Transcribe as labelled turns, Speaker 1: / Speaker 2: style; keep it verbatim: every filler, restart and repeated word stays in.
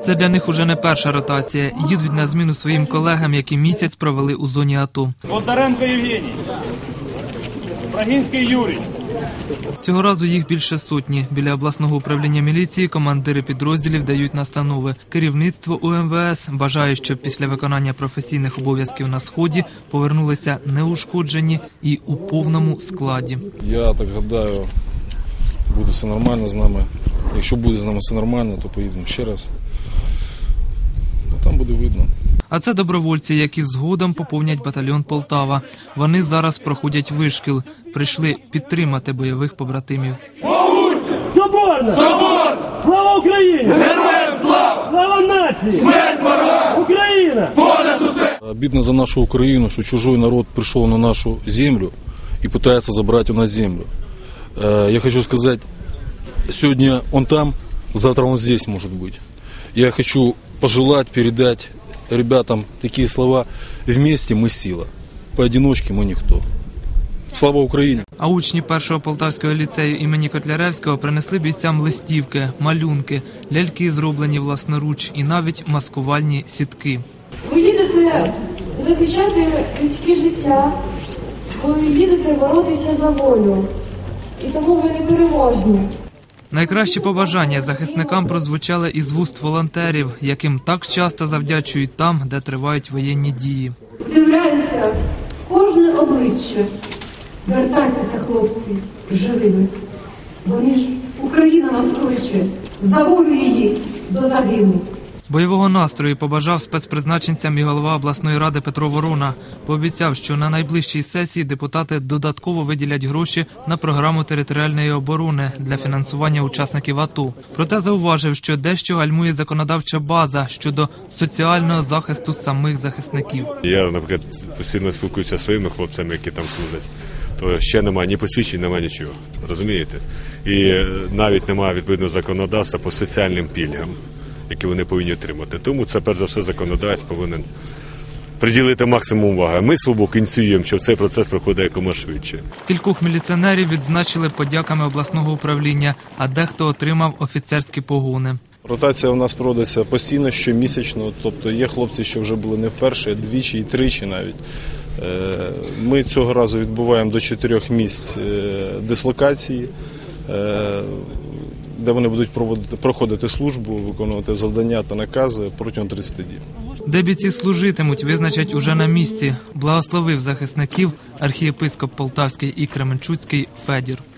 Speaker 1: Це для них уже не перша ротація. Їдуть на зміну своїм колегам, які місяць провели у зоні АТО.
Speaker 2: Бондаренко Євгеній, Брагінський Юрій.
Speaker 1: Цього разу їх більше сотні. Біля обласного управління міліції командири підрозділів дають настанови. Керівництво У Ем Ве Ес бажає, щоб після виконання професійних обов'язків на Сході повернулися неушкоджені і у повному складі.
Speaker 3: Я так гадаю, буде все нормально з нами. Якщо буде з нами все нормально, то поїдемо ще раз. Там буде видно.
Speaker 1: А це добровольці, які згодом поповнять батальйон Полтава. Вони зараз проходять вишкіл. Прийшли підтримати бойових побратимів.
Speaker 2: Соборна! Соборна! Слава Україні! Героям слава! Слава нації! Смерть ворогам! Україна! Понад усе!
Speaker 3: Обидно за нашу Україну, що чужой народ прийшов на нашу землю і намагається забрати у нас землю. Я хочу сказати, сьогодні він там, завтра він здесь може бути. Я хочу пожелать, передать ребятам такие слова: «Вместе мы сила, поодиночке мы никто». Слава Україні!
Speaker 1: А учні першого полтавського ліцею імені Котляревського принесли бійцям листівки, малюнки, ляльки, зроблені власноруч, і навіть маскувальні сітки.
Speaker 4: Ви їдете захищати людське життя, ви їдете боротися за волю, і тому ви непереможні.
Speaker 1: Найкращі побажання захисникам прозвучали із вуст волонтерів, яким так часто завдячують там, де тривають воєнні дії.
Speaker 5: Вдивляюся в кожне обличчя. Вертайтеся, хлопці, живими. Вони ж, Україна нас кличе, за волю її до загину.
Speaker 1: Бойового настрою побажав спецпризначенцям і голова обласної ради Петро Ворона. Пообіцяв, що на найближчій сесії депутати додатково виділять гроші на програму територіальної оборони для фінансування учасників АТО. Проте зауважив, що дещо гальмує законодавча база щодо соціального захисту самих захисників.
Speaker 6: Я, наприклад, постійно спілкуюся зі своїми хлопцями, які там служать. То ще немає ні посвідчень, немає нічого. Розумієте? І навіть немає відповідного законодавства по соціальним пільгам, які вони повинні отримати. Тому це, перш за все, законодавець повинен приділити максимум уваги. Ми свобоку ініціюємо, щоб цей процес проходив якомога швидше.
Speaker 1: Кількох міліціонерів відзначили подяками обласного управління, а дехто отримав офіцерські погони.
Speaker 3: Ротація у нас проводиться постійно, щомісячно. Тобто є хлопці, що вже були не вперше, а двічі і тричі навіть. Ми цього разу відбуваємо до чотирьох місць дислокації, де вони будуть проходити службу, виконувати завдання та накази протягом тридцяти днів.
Speaker 1: Де бійці служитимуть, визначать уже на місці. Благословив захисників архієпископ Полтавський і Кременчуцький Федір.